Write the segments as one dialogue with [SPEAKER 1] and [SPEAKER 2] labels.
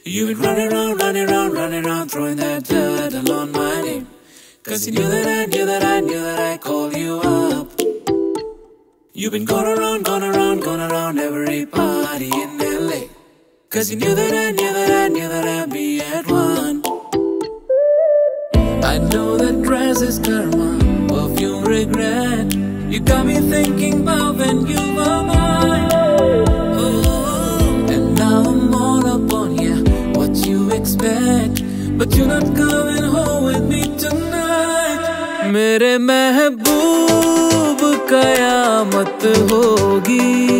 [SPEAKER 1] You've been running around, running around, running around, throwing that dirt all on my name. Cause you knew that I'd call you up. You've been going around, going around every party in LA. Cause you knew that I'd be at one. I know that dress is karma, perfume regret. You got me thinking about when you were mine. Oh, and now I'm all up on ya. What you expect? But you're not coming home with me tonight. मेरे महबूब कयामत होगी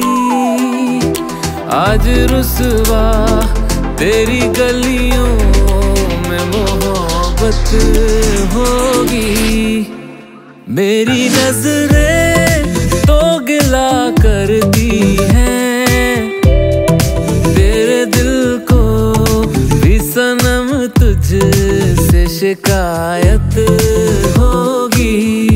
[SPEAKER 1] आज रुसवा तेरी गलियों में मोहब्बत होगी। मेरी नजरें तो गिला करती हैं तेरे दिल को भी सनम तुझसे शिकायत होगी।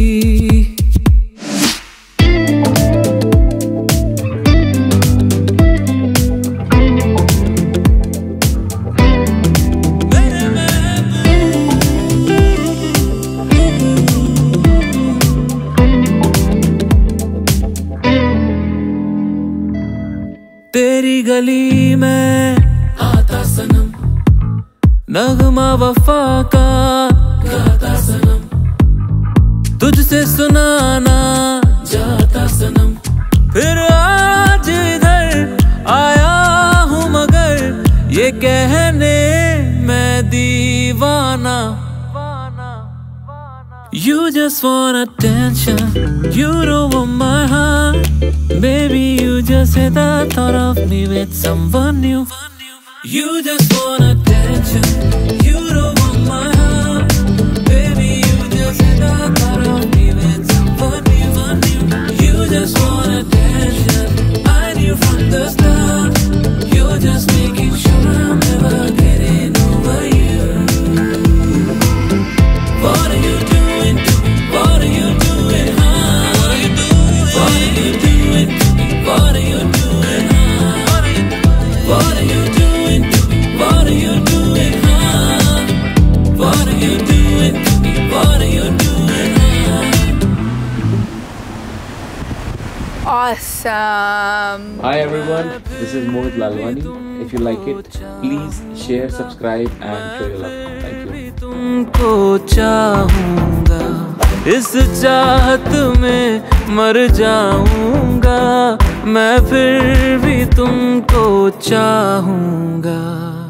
[SPEAKER 1] तेरी गली में आता सनम नगमा वफा का गाता सनम तुझसे सुनाना जाता सनम। फिर आज इधर आया हूँ मगर ये कहने मैं दीवाना। You just want attention, you don't want my heart. Baby, you just hate the thought of me with someone new. You just want attention, you don't want my heart. Baby, you just hate the thought of me with someone new. You just want attention, I knew from the start. You're just making sure I'm never getting over you. What are you doing to me? What are you doing, huh? What are you doing to me? What are you doing, huh? What are you doing to me? What are you doing, huh? What are you doing to me? What are you doing, huh?
[SPEAKER 2] Awesome.
[SPEAKER 3] Hi everyone, this is Mohit Lalwani. If you like it, please share, subscribe and show your love. Thank you.
[SPEAKER 1] तुमको चाहूँगा इस चाहत में मर जाऊँगा मैं फिर भी तुमको चाहूँगा।